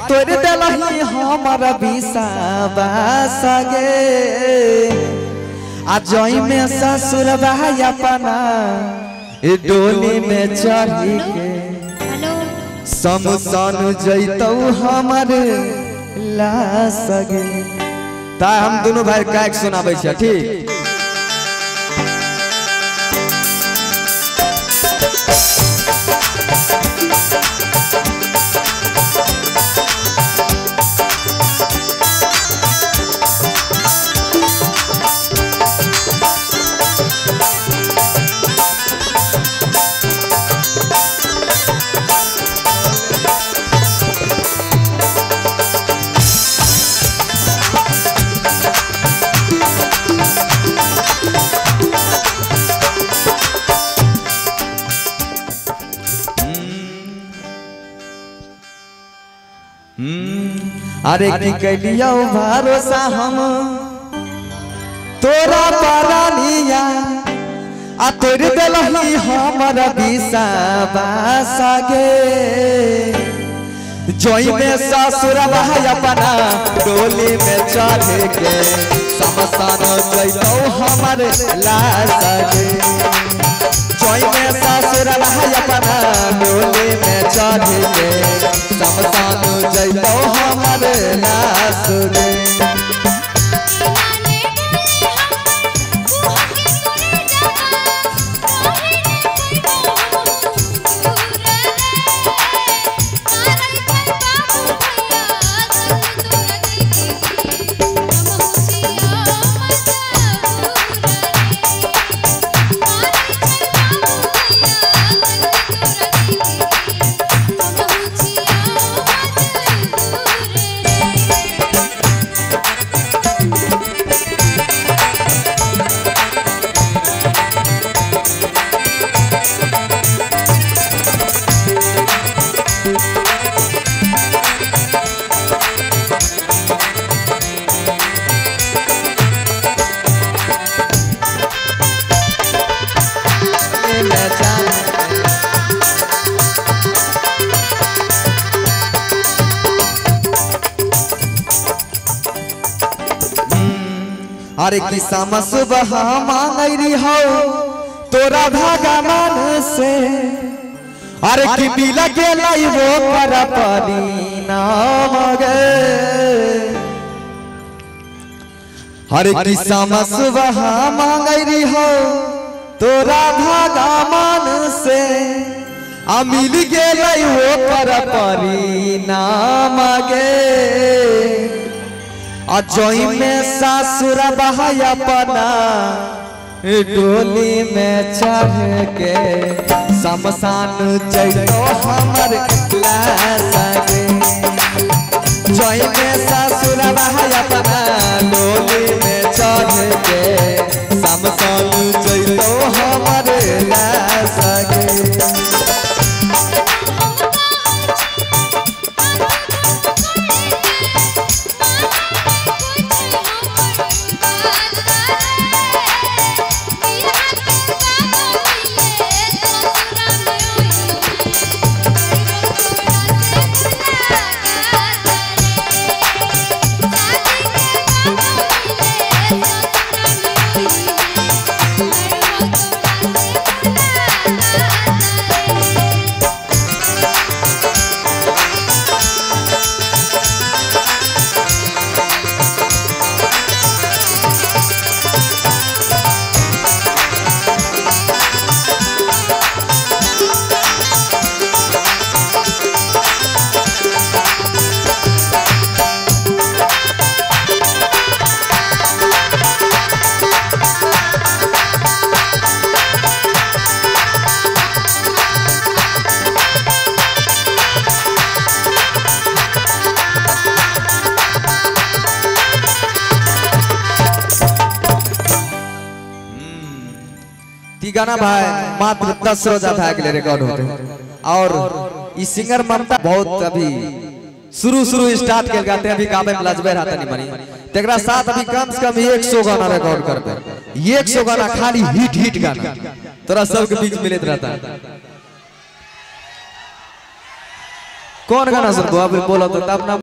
तोड़ दिलही हमारा विश्वास गे जई में ससुर अपना डोली में चढ़ी के समसन जैतौ हमर लाश गे। ता हम दोनों भाई का एक सुनाबै छी ठीक। अरे की कलियो भरोसा हम तोरा पारानिया तोड़ दिलही हमारा विश्वास गे जोई में ससुर अपना डोली में चढ़ के समसान जैतौ हमर लाश गे। जोई में ससुर अपना डोली में चढ़ के समसान जैतौ हमर लाश गे। अरे की सुबह मांगरी हो तोरा भगवान से अरे की बिला के लाइबो पर परिणाम गे। अरे की सुबह मांगरी हो तोरा भगवान से मिल के लाइबो पर परिणाम गे। जोई में ससुर अपना डोली में चढ़ के समसान जैतौ हमर लाश गे। जोई में ससुर अपना डोली में चढ़ के समसान जैतौ हमर लाश गे। गाना भाई मात्र 10 रोजा था के लिए रिकॉर्ड होते और इस सिंगर ममता बहुत अभी शुरू स्टार्ट के गाते हैं अभी काबे में लजबे रहता नहीं बनी तेरा साथ अभी कम से कम 100 गाना रिकॉर्ड करते 100 गाना खाली हिट गाना तोरा सबके बीच मिलत रहता है। कौन गाना सुनबो अभी बोलो तो तब ना